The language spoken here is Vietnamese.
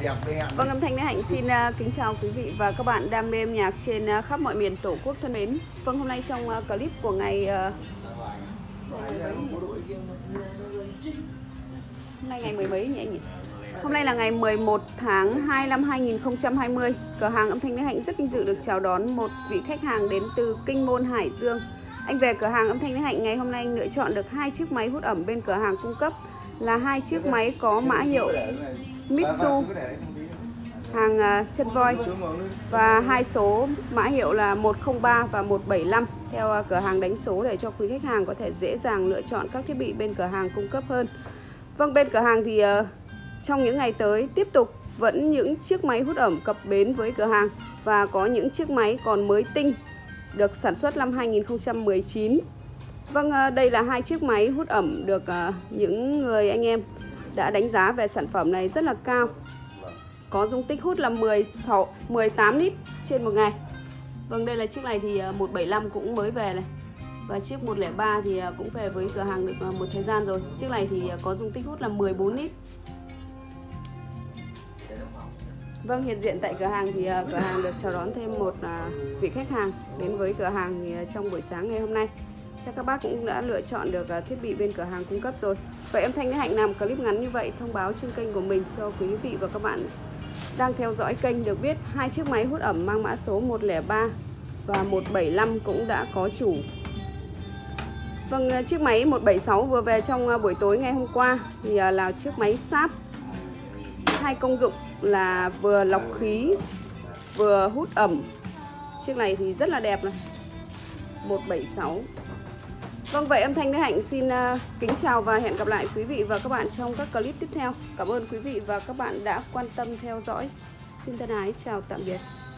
Vâng, âm thanh Lê Hạnh xin kính chào quý vị và các bạn đam mê âm nhạc trên khắp mọi miền Tổ quốc thân mến. Vâng, hôm nay trong clip của ngày hôm nay ngày mười mấy nhỉ anh nhỉ? Hôm nay là ngày 11 tháng 2 năm 2020. Cửa hàng âm thanh Lê Hạnh rất vinh dự được chào đón một vị khách hàng đến từ Kinh Môn, Hải Dương. Anh về cửa hàng âm thanh Lê Hạnh ngày hôm nay anh lựa chọn được 2 chiếc máy hút ẩm bên cửa hàng cung cấp là 2 chiếc máy có mã hiệu Mitsu hàng chân voi và 2 số mã hiệu là 103 và 175 theo cửa hàng đánh số để cho quý khách hàng có thể dễ dàng lựa chọn các thiết bị bên cửa hàng cung cấp hơn. Vâng, bên cửa hàng thì trong những ngày tới tiếp tục vẫn những chiếc máy hút ẩm cập bến với cửa hàng và có những chiếc máy còn mới tinh được sản xuất năm 2019. Vâng, đây là 2 chiếc máy hút ẩm được những người anh em đã đánh giá về sản phẩm này rất là cao. Có dung tích hút là 18 lít trên một ngày. Vâng, đây là chiếc này thì 175 cũng mới về này. Và chiếc 103 thì cũng về với cửa hàng được một thời gian rồi. Chiếc này thì có dung tích hút là 14 lít. Vâng, hiện diện tại cửa hàng thì cửa hàng được chào đón thêm một vị khách hàng đến với cửa hàng thì trong buổi sáng ngày hôm nay. Chắc các bác cũng đã lựa chọn được thiết bị bên cửa hàng cung cấp rồi. Vậy âm thanh Lê Hạnh làm clip ngắn như vậy thông báo trên kênh của mình cho quý vị và các bạn đang theo dõi kênh được biết 2 chiếc máy hút ẩm mang mã số 103 và 175 cũng đã có chủ. Vâng, chiếc máy 176 vừa về trong buổi tối ngày hôm qua thì là chiếc máy sáp. 2 công dụng là vừa lọc khí vừa hút ẩm. Chiếc này thì rất là đẹp này. 176. Vâng, vậy âm thanh Lê Hạnh xin kính chào và hẹn gặp lại quý vị và các bạn trong các clip tiếp theo. Cảm ơn quý vị và các bạn đã quan tâm theo dõi. Xin thân ái chào tạm biệt.